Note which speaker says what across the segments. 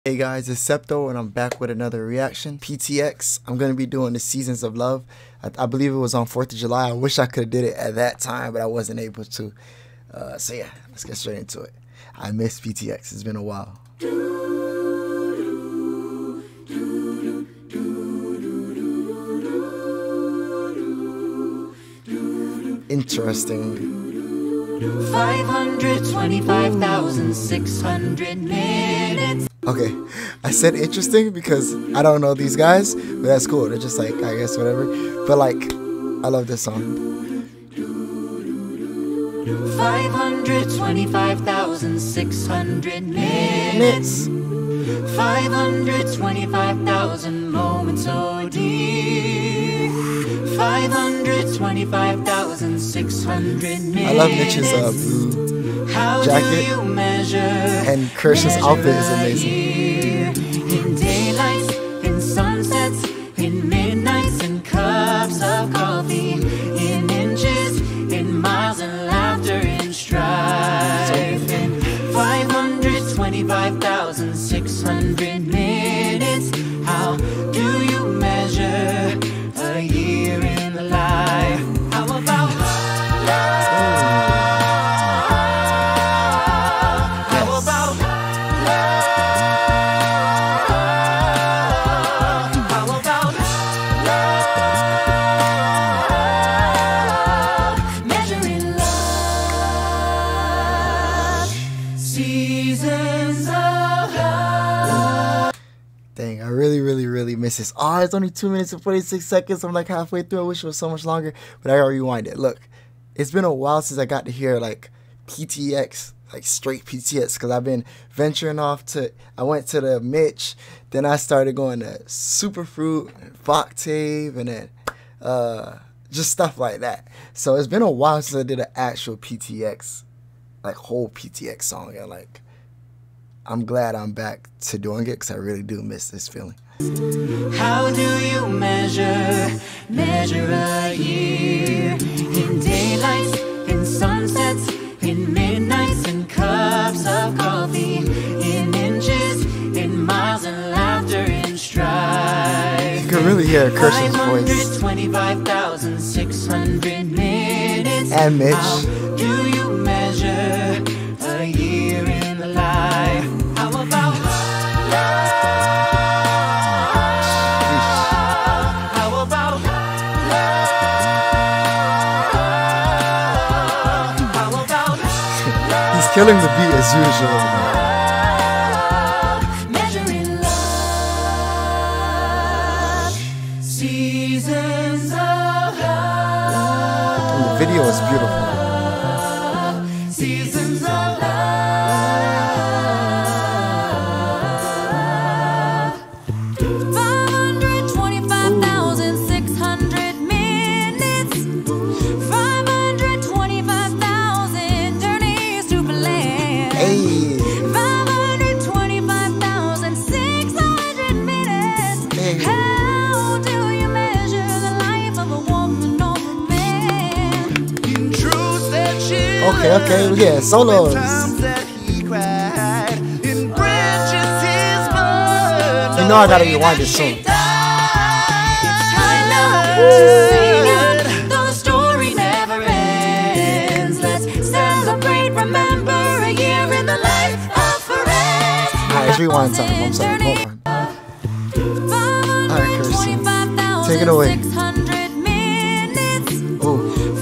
Speaker 1: Hey guys, it's Septo and I'm back with another reaction. PTX, I'm going to be doing the Seasons of Love. I believe it was on 4th of July. I wish I could have did it at that time, but I wasn't able to. So yeah, let's get straight into it. I miss PTX. It's been a while. Interesting.
Speaker 2: 525,600 minutes.
Speaker 1: Okay, I said interesting because I don't know these guys, but that's cool. They're just like, I guess, whatever. But like, I love this song.
Speaker 2: 525,600 minutes. 525,000 moments, oh dear. 525,600 minutes.
Speaker 1: I love Mitch's blue jacket, and Kirsch's outfit is amazing.
Speaker 2: In daylights, in sunsets, in midnights, in cups of coffee, in inches, in miles, and laughter, in strife. In 525,600 minutes, how do you measure a year in the life? How about love? Seasons of love.
Speaker 1: Dang, I really miss this. Oh, it's only 2 minutes and 46 seconds. I'm like halfway through. I wish it was so much longer, but I gotta rewind it. Look, it's been a while since I got to hear like PTX, like straight PTX, because I've been venturing off to, I went to the Mitch, then I started going to Superfruit, and Voctave, and then just stuff like that. So it's been a while since I did an actual PTX, like whole PTX song, and like I'm glad I'm back to doing it because I really do miss this feeling.
Speaker 2: How do you measure a year? In daylights, in sunsets, in midnights, in cups of coffee, in inches, in miles, and laughter, in strife.
Speaker 1: You can really hear Kirsten's voice.
Speaker 2: 525,600 minutes.
Speaker 1: And Mitch.
Speaker 2: How do you measure a year in the life? How about love? How about love? How about love?
Speaker 1: He's killing the beat as usual.
Speaker 2: Measuring love. Seasons of love.
Speaker 1: And the video is beautiful.
Speaker 2: Seasons of love. 525,600 minutes. 525,000 journeys to land.
Speaker 1: Hey.
Speaker 2: 525,600 minutes.
Speaker 1: Hey.
Speaker 2: How do you measure the life of a woman or a man?
Speaker 1: Okay, yeah, solos. You know I gotta rewind this soon.
Speaker 2: The story never ends. Let's celebrate, remember a year in the life of forever.
Speaker 1: Alright, it's rewind time. I'm sorry, hold on. Alright, Kirsten, take it away.
Speaker 2: 600 minutes.
Speaker 1: Ooh.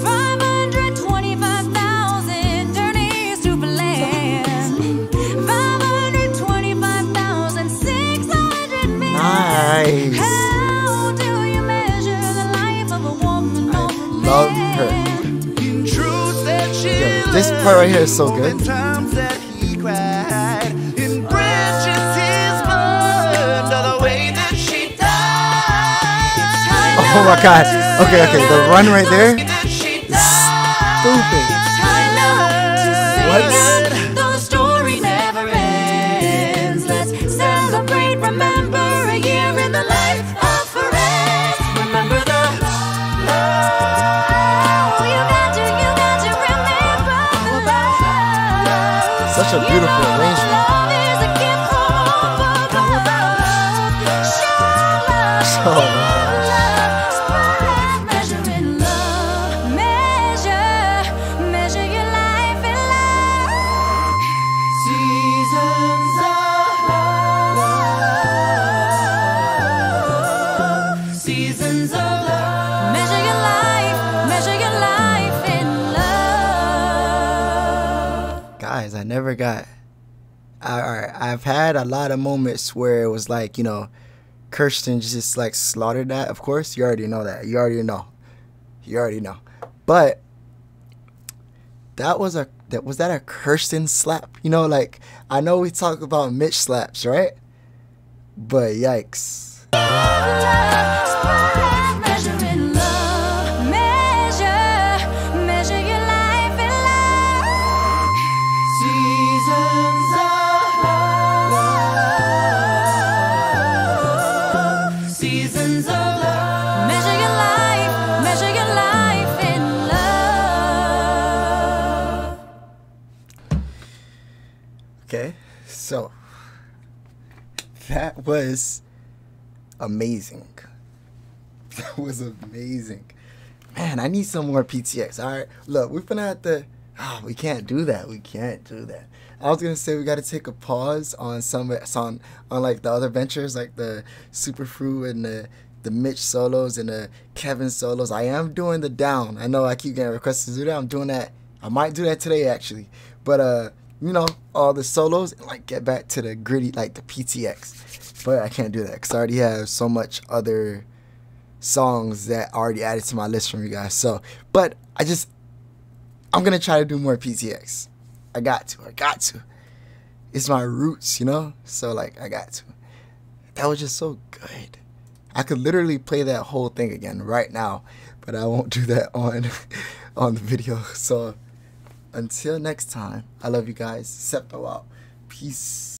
Speaker 2: 525,000 journeys to land. 525,600 minutes.
Speaker 1: Nice.
Speaker 2: How do you measure the life of a woman or a man?
Speaker 1: Love her. Yo, this part right here is so good. Oh my god. Okay, the run right there is stupid. What?
Speaker 2: The story never ends. Let's celebrate, remember a year in the life of forever. Remember the love. You got to remember the love.
Speaker 1: Such a beautiful arrangement.
Speaker 2: Love is a gift from above. Measuring love, measure your life in love. Seasons of love. Seasons of love. Measure your life in love.
Speaker 1: Guys, I never got. I've had a lot of moments where it was like, you know, Kirsten just like slaughtered that. Of course, you already know that. You already know. But was that a Kirsten slap? You know, like, I know we talk about Mitch slaps, right? But yikes.
Speaker 2: Measuring love, measure your life in love. Seasons of love. Seasons of love. Measure your life in love.
Speaker 1: Okay, so that was amazing. That was amazing. Man, I need some more PTX. All right, look, we're gonna have to. Oh, we can't do that. We can't do that. I was gonna say we gotta take a pause on on like the other ventures, like the Super Fruit and the Mitch solos and the Kevin solos. I am doing the down. I know I keep getting requests to do that. I'm doing that. I might do that today actually. But you know, all the solos and like get back to the gritty, like the PTX. But I can't do that because I already have so much other songs that already added to my list from you guys. So, but I'm gonna try to do more PTX. I got to. It's my roots, you know? So like, I got to. That was just so good. I could literally play that whole thing again right now, but I won't do that on the video. So until next time, I love you guys. Septomj out. Peace.